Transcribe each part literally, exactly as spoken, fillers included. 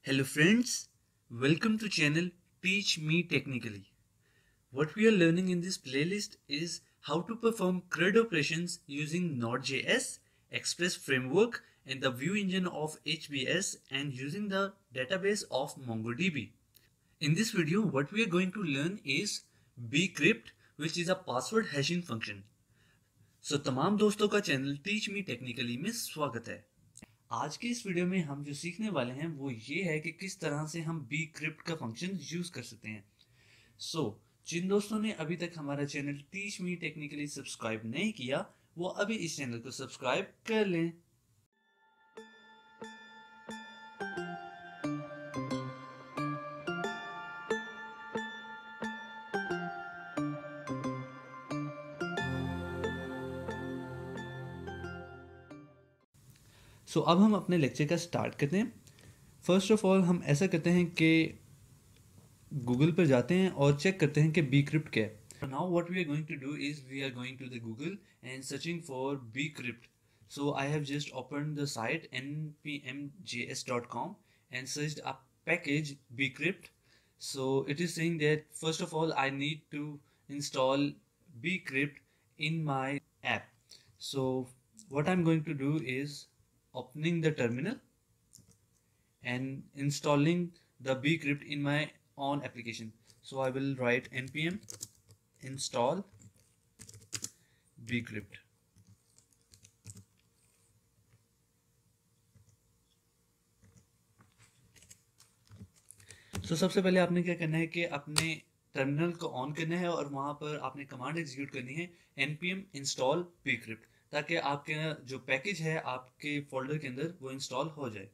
Hello friends, welcome to channel Teach Me Technically. What we are learning in this playlist is how to perform CRUD operations using Node.js, Express Framework and the View Engine of H B S and using the database of MongoDB. In this video, what we are going to learn is bcrypt, which is a password hashing function. So तमाम दोस्तों का channel Teach Me Technically में स्वागत है। आज के इस video में हम जो सीखने वाले हैं वो ये है कि किस तरह से हम bcrypt का फंक्शन यूज कर सकते हैं। सो so, जिन दोस्तों ने अभी तक हमारा channel teach me technically subscribe नहीं किया वो अभी इस चैनल को सब्सक्राइब कर लें। सो so, अब हम अपने लेक्चर का स्टार्ट करते हैं। फर्स्ट ऑफ ऑल हम ऐसा करते हैं कि गूगल पर जाते हैं और चेक करते हैं कि bcrypt क्या है। Now what we are going to do is we are going to the Google and searching for bcrypt. So I have just opened the site n p m j s dot com and searched a package bcrypt. So it is saying that first of all I need to install bcrypt in my app. So what I'm going to do is opening the terminal and installing the bcrypt in my own application. So I will write npm install bcrypt. तो so, सबसे पहले आपने क्या करना है कि अपने terminal को ऑन करना है और वहां पर आपने कमांड एग्जीक्यूट करनी है npm install bcrypt, ताकि आपके जो पैकेज है आपके फोल्डर के अंदर वो इंस्टॉल हो जाए।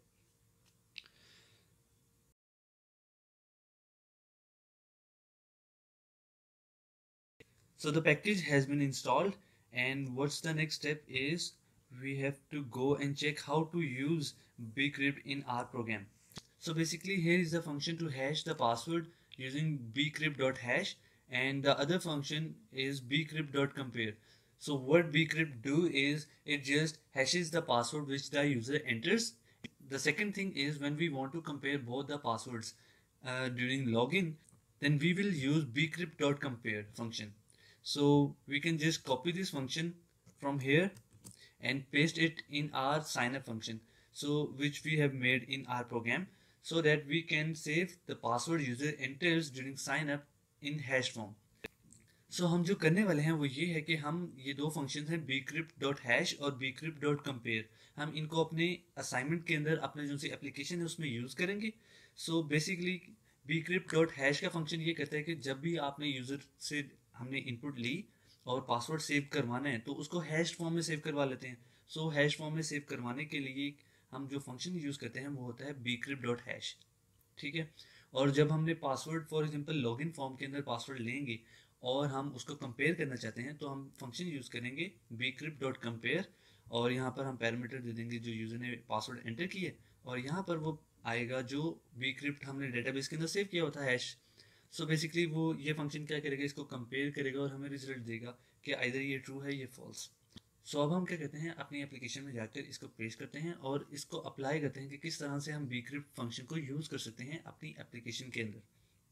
So the package has been installed, and what's the next step is we have to go and check how to use bcrypt in our program. So basically here is the function to hash the password using bcrypt.hash, and the other function is bcrypt.compare. So what bcrypt do is it just hashes the password which the user enters. The second thing is when we want to compare both the passwords uh, during login, then we will use bcrypt.compare function. So we can just copy this function from here and paste it in our signup function, so which we have made in our program, so that we can save the password user enters during sign up in hash form. So हम जो करने वाले हैं वो ये है कि हम ये दो फंक्शन हैं bcrypt.hash और bcrypt.compare, हम इनको अपने असाइनमेंट के अंदर अपने जो सी एप्लीकेशन है उसमें यूज करेंगे। सो बेसिकली bcrypt.hash का फंक्शन ये कहता है कि जब भी आपने यूजर से हमने इनपुट ली और पासवर्ड सेव करवाना है तो उसको हैश फॉर्म में सेव करवा लेते हैं। सो हैश फॉर्म में सेव करवाने के लिए हम जो फंक्शन यूज करते हैं वो होता है bcrypt.hash, ठीक है। और जब हमने password for example login form के अंदर पासवर्ड लेंगे और हम उसको कंपेयर करना चाहते हैं तो हम फंक्शन यूज करेंगे bcrypt.compare, और यहाँ पर हम पैरामीटर दे देंगे जो यूजर ने पासवर्ड एंटर किए और यहाँ पर वो आएगा जो bcrypt हमने डेटाबेस के अंदर सेव किया होता है हैश। सो बेसिकली वो ये फंक्शन क्या करेगा, इसको कंपेयर करेगा और हमें रिजल्ट देगा कि आइदर ये ट्रू है ये फॉल्स। सो अब हम क्या करते हैं अपनी एप्लीकेशन में जाकर इसको पेस्ट करते हैं और इसको अप्लाई करते हैं कि किस तरह से हम bcrypt फंक्शन को यूज कर सकते हैं अपनी एप्लीकेशन के अंदर।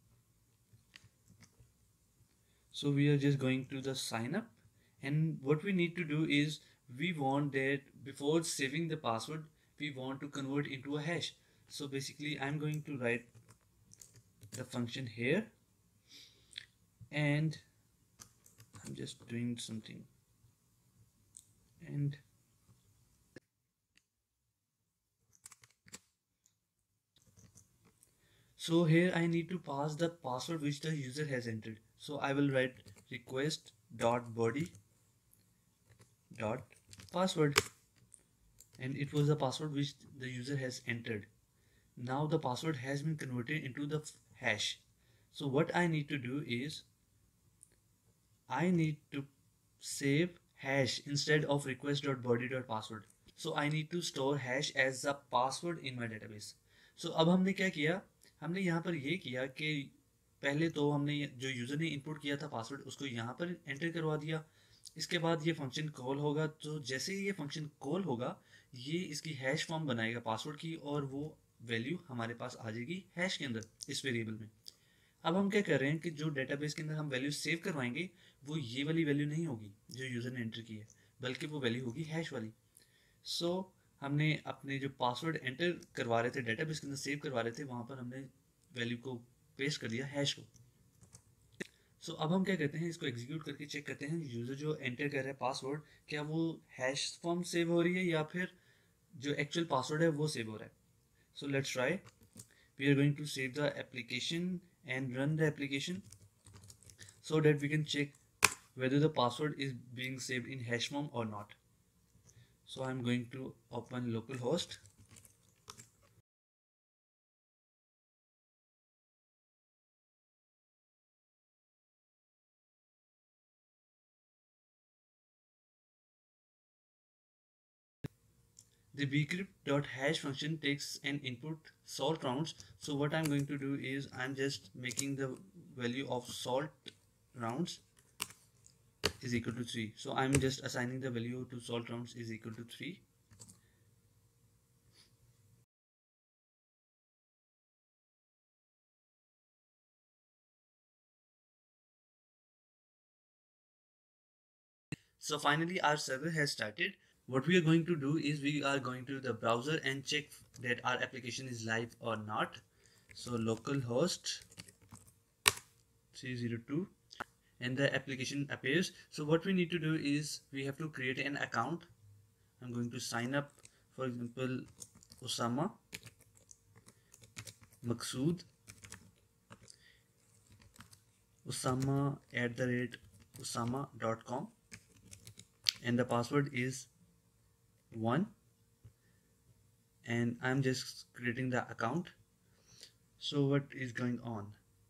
So we are just going to the sign up, and what we need to do is we want that before saving the password we want to convert into a hash. So basically I'm going to write the function here and I'm just doing something, and so here I need to pass the password which the user has entered. So I will write request dot body dot password, and it was the password which the user has entered. Now the password has been converted into the hash. So what I need to do is I need to save hash instead of request dot body dot password. So I need to store hash as a password in my database. So अब हमने क्या किया, हमने यहाँ पर ये किया कि पहले तो हमने जो यूज़र ने इनपुट किया था पासवर्ड उसको यहाँ पर एंटर करवा दिया। इसके बाद ये फंक्शन कॉल होगा, तो जैसे ही ये फंक्शन कॉल होगा ये इसकी हैश फॉर्म बनाएगा पासवर्ड की और वो वैल्यू हमारे पास आ जाएगी हैश के अंदर इस वेरिएबल में। अब हम क्या कर रहे हैं कि जो डेटाबेस के अंदर हम वैल्यू सेव करवाएंगे वो ये वाली वैल्यू नहीं होगी जो यूज़र ने एंटर की है, बल्कि वो वैल्यू होगी हैश वाली। सो so, हमने अपने जो पासवर्ड एंटर करवा रहे थे डेटाबेस के अंदर सेव करवा रहे थे वहाँ पर हमने वैल्यू को पेस्ट कर दिया हैश को। सो so, अब हम क्या करते हैं, इसको एग्जीक्यूट करके चेक करते हैं यूज़र जो एंटर कर रहा है पासवर्ड क्या वो हैश फॉर्म सेव हो रही है या फिर जो एक्चुअल पासवर्ड है वो सेव हो रहा है। So let's try. We are going to save the application and run the application so that we can check whether the password is being saved in hash form or not. So I'm going to open localhost. The bcrypt.hash function takes an input salt rounds. So what I'm going to do is I'm just making the value of salt rounds is equal to three. So I'm just assigning the value to salt rounds is equal to three. So finally our server has started. What we are going to do is we are going to the browser and check that our application is live or not. So localhost three zero two and the application appears. So what we need to do is we have to create an account. I'm going to sign up, for example, Osama Maqsood, Osama at the rate Osama dot com, and the password is one, and I'm just creating the account. So what is going on?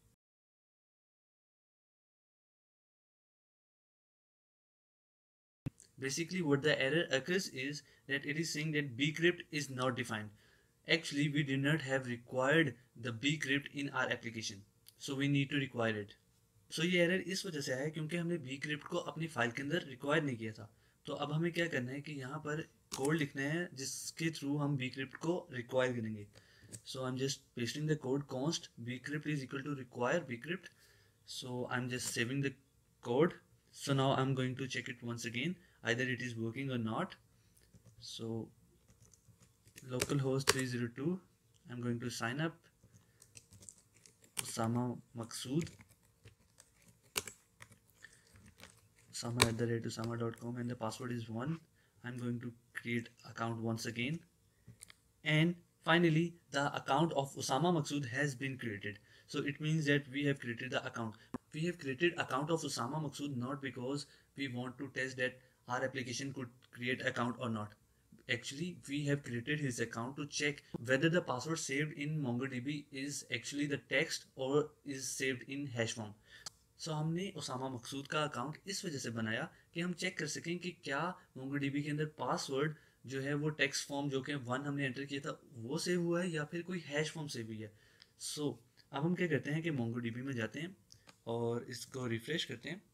Basically what the error occurs is that it is saying that bcrypt is not defined. Actually we did not have required the bcrypt in our application, so we need to require it. So ये error इस वजह से आया क्योंकि हमने bcrypt को अपनी file के अंदर रिक्वायर नहीं किया था। तो अब हमें क्या करना है कि यहाँ पर कोड लिखना है जिसके थ्रू हम bcrypt को रिक्वायर करेंगे। So I'm just pasting the code const bcrypt is equal to require bcrypt. So I'm just saving the code. So now I'm going to check it once again, either it is working or not. So localhost three zero two, I'm going to sign up Osama Maqsood, Osama at the rate Osama dot com, and the password is one. I'm going to create account once again, and finally the account of Osama Maqsood has been created. So it means that we have created the account. We have created account of Osama Maqsood not because we want to test that our application could create account or not. Actually we have created his account to check whether the password saved in MongoDB is actually the text or is saved in hash form. So हमने ओसामा मकसूद का account इस वजह से बनाया कि हम check कर सकें कि क्या MongoDB के अंदर पासवर्ड जो है वो टेक्स्ट फॉर्म जो कि वन हमने एंटर किया था वो सेव हुआ है या फिर कोई हैश फॉर्म सेव हुई है। सो so, अब हम क्या करते हैं कि MongoDB में जाते हैं और इसको रिफ्रेश करते हैं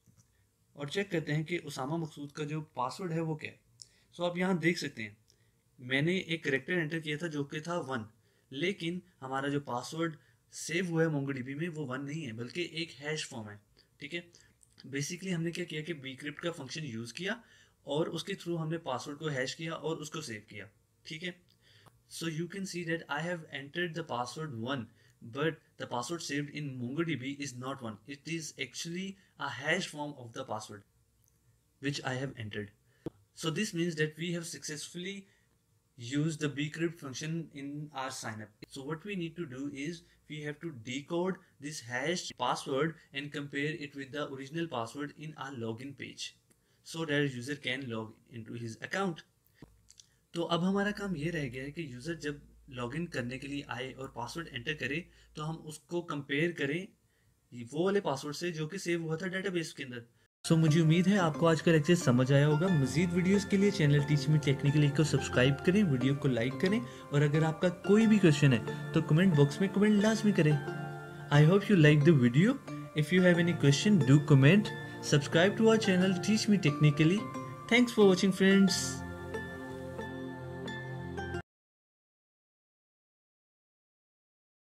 और चेक करते हैं कि ओसामा मकसूद का जो पासवर्ड है वो क्या है। सो so, आप यहाँ देख सकते हैं मैंने एक करेक्टर एंटर किया था जो कि था वन, लेकिन हमारा जो पासवर्ड सेव हुआ है MongoDB में वो वन नहीं है बल्कि एक हैश फॉर्म है। ठीक है, बेसिकली हमने क्या किया कि bcrypt का फंक्शन यूज़ किया और उसके थ्रू हमने पासवर्ड को हैश किया और उसको सेव किया। ठीक है, so you can see that I have entered the password one but the password saved in MongoDB is not one. It is actually a hash form of the password which I have entered. So this means that we have successfully used the bcrypt function in our signup. So what we need to do is we have to decode this hashed password and compare it with the original password in our login page so that user can log into his account. तो अब हमारा काम ये रह गया है कि user जब लॉगिन करने के लिए आए और पासवर्ड एंटर करे तो हम उसको कंपेयर करें वो वाले पासवर्ड से जो कि सेव हुआ था डेटाबेस के अंदर। सो so, मुझे उम्मीद है आपको आज का लेक्चर समझ आया होगा। मजीद वीडियोस के लिए चैनल टीच मी टेक्निकली को सब्सक्राइब करें, वीडियो को लाइक करें और अगर आपका कोई भी क्वेश्चन है तो कमेंट बॉक्स में कमेंट लाजमी करें। I hope you like the video. If you have any question do comment, subscribe to our channel teach me technically. Thanks for watching friends.